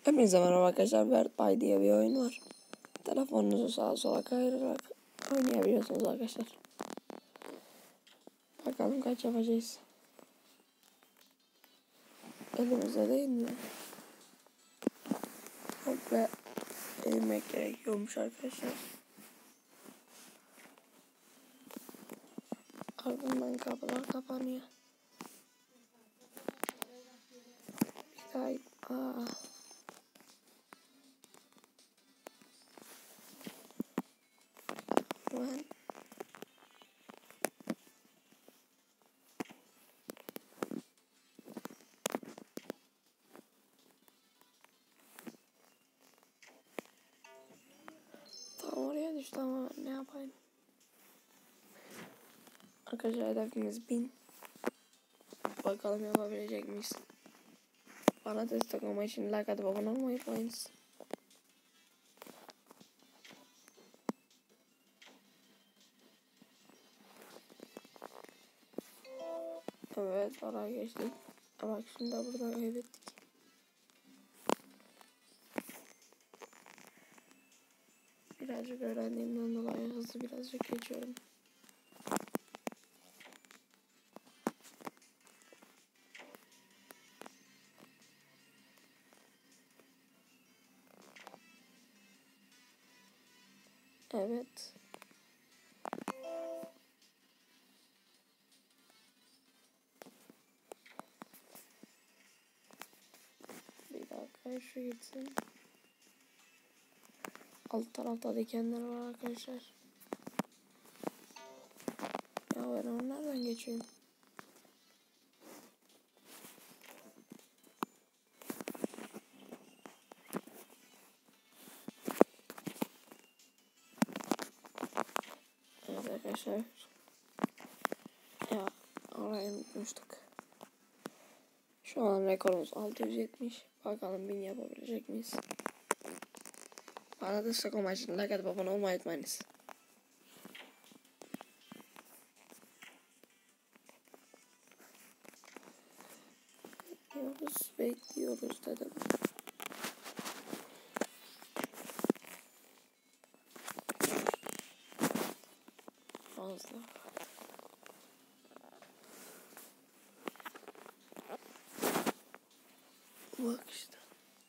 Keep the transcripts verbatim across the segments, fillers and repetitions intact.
Hepinize merhaba arkadaşlar. Vertby diye bir oyun var. Telefonunuzu sağa sola kayarak oynayabiliyorsunuz arkadaşlar. Bakalım kaç yapacağız. Elimizde değil mi? Komple eğilmek gerekiyormuş arkadaşlar. Ardından kapılar kapanıyor. Bir daha... Aa. Ben... Tam oraya düştü ama ne yapayım? Arkadaşlar hedefimiz bin. Bakalım yapabilecek miyiz? Bana destek olmak için like atıp abone olmayı unutmayınız. Evet, oraya geçtik. Ama şimdi de buradan kaybettik. Birazcık öğrendiğimden dolayı hızlı birazcık geçiyorum. Evet. Bir dakika şu gitsin. Alt tarafta dikenler var arkadaşlar. Ya ben onlardan geçeyim. Evet arkadaşlar. Ya orayı unutmuştuk. Şu an rekorumuz altı yüz yetmiş. Bakalım bin yapabilecek miyiz? Bana destek olmak için like atıp abone olmayı unutmayınız. Bekliyoruz, bekliyoruz dedim. Fazla. Bak işte.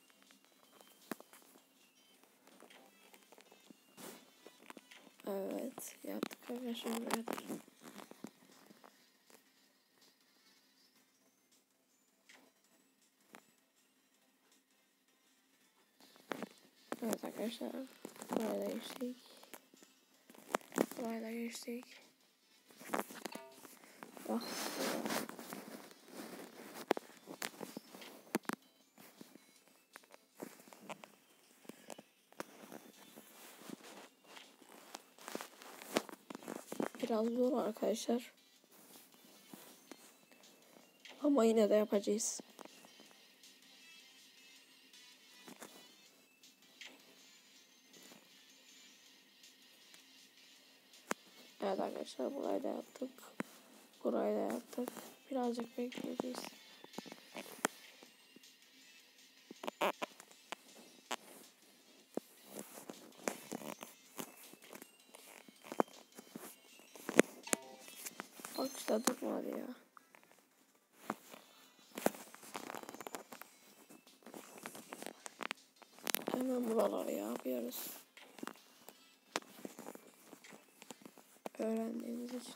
Evet, yaptık arkadaşlar. Evet. Evet arkadaşlar, buraya da geçtik. Buraya da geçtik. Bak. Biraz zor arkadaşlar. Ama yine de yapacağız. Evet arkadaşlar, burayı da yaptık. Burayı da yaptık. Birazcık bekleyeceğiz. Bak işte durmadı ya. Hemen buraları yapıyoruz. Öğrendiğimiz için.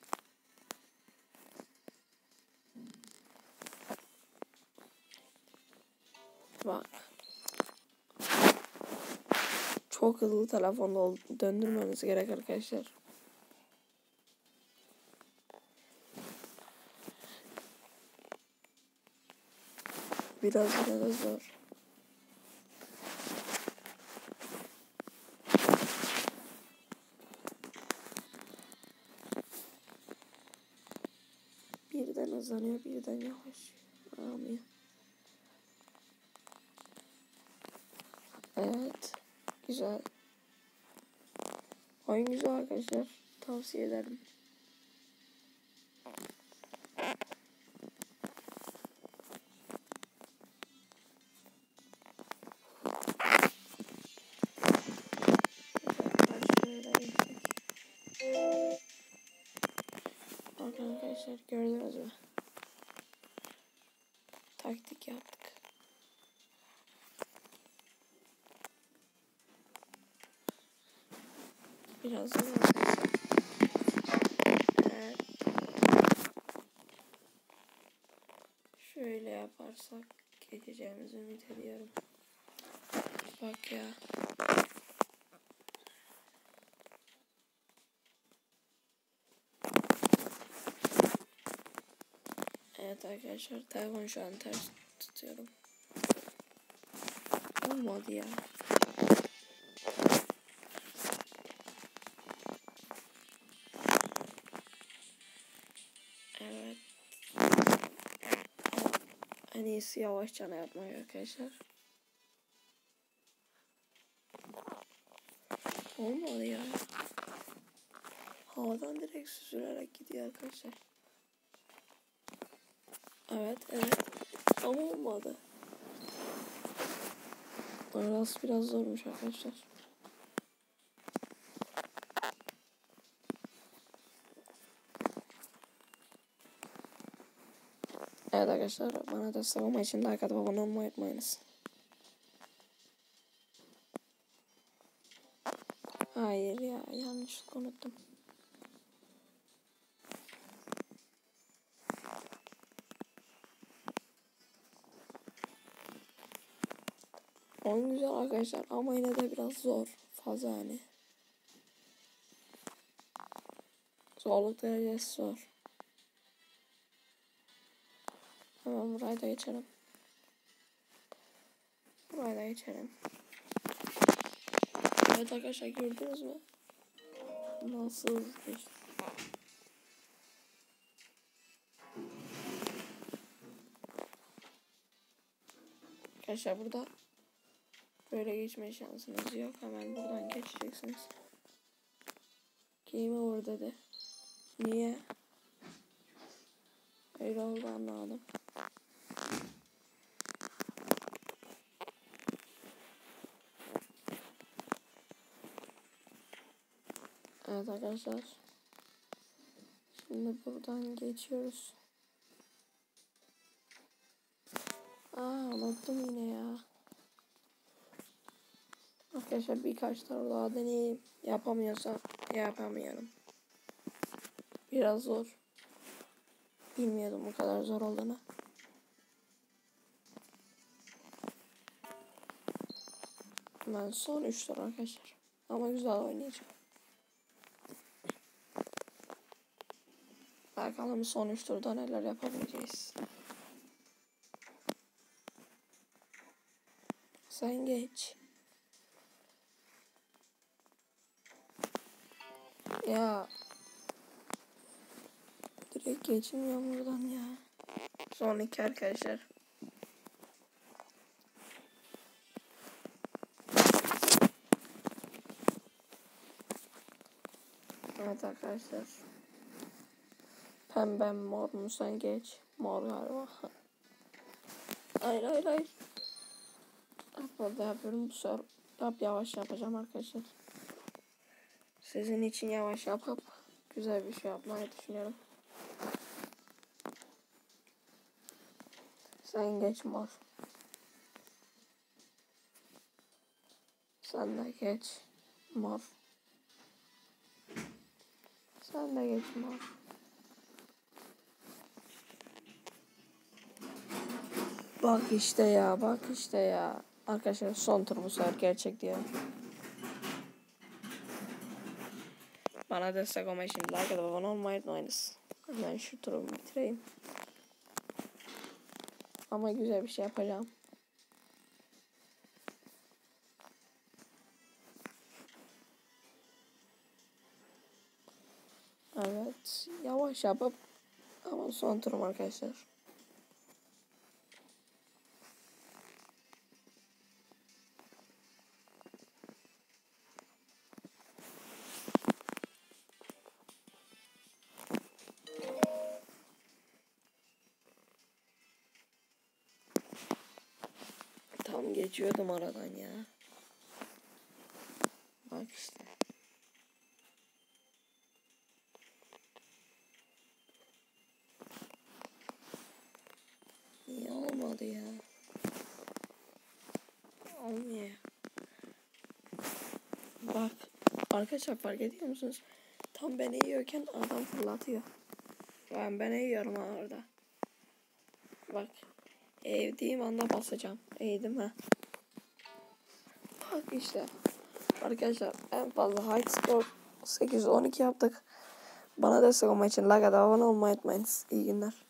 Bak. Çok hızlı telefonla döndürmemiz gerek arkadaşlar. Biraz yine de zor. Birden hızlanıyor, birden yavaş. Ağlamıyor. Evet. Güzel. Oyun güzel arkadaşlar. Tavsiye ederim. arkadaşlar, gördünüz mü? Taktik yaptık. Biraz zor arkadaşlar. Evet. Şöyle yaparsak geçeceğimizi ümit ediyorum. Bak ya. Evet arkadaşlar, telefonu şu an ters tutuyorum. Olmadı ya. Evet. En iyisi yavaşça yapmak arkadaşlar. Olmadı ya. Havadan direkt süzülerek gidiyor arkadaşlar. Evet, evet. Ama olmadı. Orası biraz zormuş arkadaşlar. Evet arkadaşlar, bana destek olmak için like atıp abone olmayı unutmayınız. Hayır ya, yanlışlıkla unuttum. Oyun güzel arkadaşlar ama yine de biraz zor. Fazla yani. Zorluk derecesi zor. Hemen burayı da geçelim. Burayı da geçelim. Evet arkadaşlar, gördünüz mü? Nasıl geçti? Arkadaşlar burada böyle geçme şansınız yok. Hemen buradan geçeceksiniz. Game over dedi. Niye? Öyle oldu, anlamadım. Evet arkadaşlar. Şimdi buradan geçiyoruz. Aa, unuttum yine ya. Arkadaşlar birkaç tane daha deneyeyim. Yapamıyorsam yapamıyorum. Biraz zor. Bilmiyordum bu kadar zor olduğunu. Ben son üç tur arkadaşlar. Ama güzel oynayacağım. Bakalım son üç turda neler yapabileceğiz. Sen geç. Ya. Direkt geçmiyorum buradan ya. Son iki arkadaşlar. Evet arkadaşlar. Pembe mor mu, sen geç. Mor galiba. Hayır hayır hayır. Burada yapıyorum, bu sefer yap yavaş yapacağım arkadaşlar. Sizin için yavaş yapıp güzel bir şey yapmayı düşünüyorum. Sen geç mor. Sen de geç mor. Sen de geç mor. Bak işte ya, bak işte ya. Arkadaşlar son tur bu sefer gerçek diyor. Bana destek olmayı için like atıp abone olmayı unutmayınız. Ben şu turu bitireyim. Ama güzel bir şey yapacağım. Evet, yavaş yapıp ama son turum arkadaşlar. Tam geçiyordum aradan ya. Bak işte. olmadı ya. Olmuyor. Bak arkadaşlar fark ediyor musunuz? Tam ben eğiyorken adam fırlatıyor. Ben ben eğiyorum ha orada. Bak. Eğdiğim anda basacağım. Eğdim ha. Bak işte. Arkadaşlar en fazla high score sekiz on iki yaptık. Bana destek olmak için like atıp abone olmayı unutmayın. İyi günler.